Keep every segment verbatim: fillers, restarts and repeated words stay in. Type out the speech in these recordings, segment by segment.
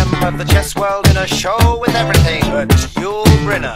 of the chess world in a show with everything but Yul Brynner.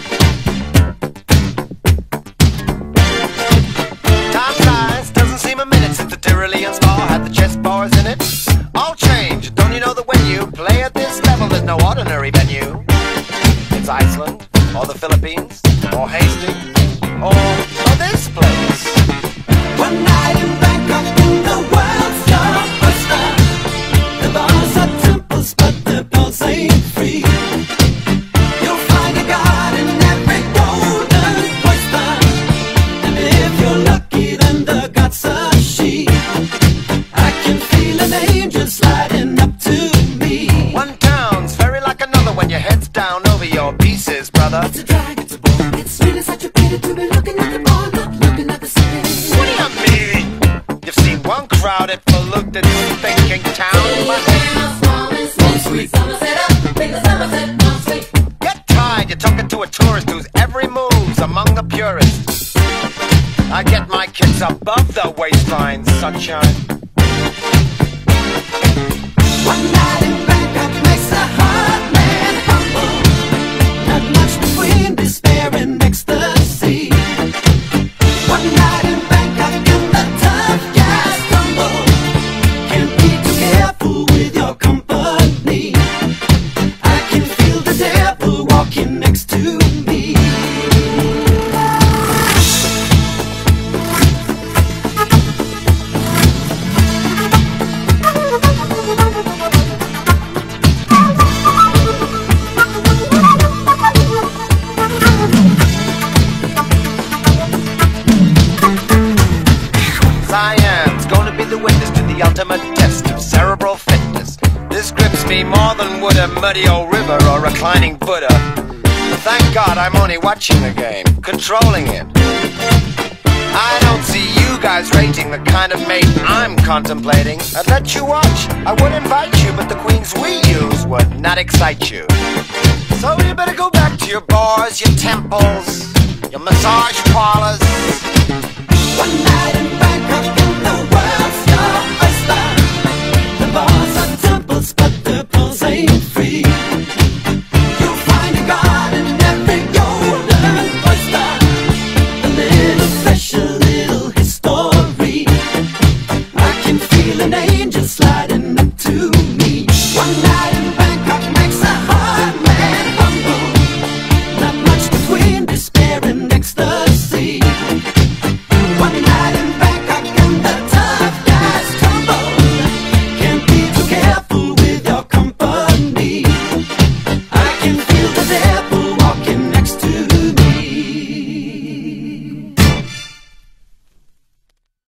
Time flies, doesn't seem a minute since the Tyrolean spa had the chess bars in it. All changed, don't you know that when you play at this level, there's no ordinary venue? It's Iceland, or the Philippines, or Hastings, or, or this place. One night in Bangkok, in the world's blockbuster. The bars are temples, but the balls ain't free. You'll find a god in every golden oyster, and if you're lucky, then the god's a she. I can feel an angel sliding up to me. One town's very like another when your head's down over your pieces, brother. It's a drag, it's a bore. It's really such a pity to be looking at the bar, not looking at the city. What do you mean? You've seen one crowded, polluted, thinking town, but get tired, you're talking to a tourist whose every move's among the purists. I get my kicks above the waistline, sunshine. One night in Bangkok makes a hard man humble. Not much between despair and ecstasy. One night in Bangkok and the tough guys stumble. Can't be too careful with your company. I can feel the devil walking next to me. Cyan's gonna be the witness to the ultimate test of cerebral fitness. This grips me more than would a muddy old river or reclining Buddha. But thank God I'm only watching the game, controlling it. I don't see you guys rating the kind of mate I'm contemplating. I'd let you watch, I would invite you, but the queens we use would not excite you. So you better go back to your bars, your temples, your massage parlors. One night in Bangkok in the world's your oyster. The bars are temples, but the pulse ain't free. You'll find a god in every golden oyster. A little special, little history. I can feel an angel sliding up to me. One night in Bangkok makes a hard man humble. Not much between despair and ecstasy. One night in Bangkok and the tough guys tumble. Can't be too careful with your company. I can feel the devil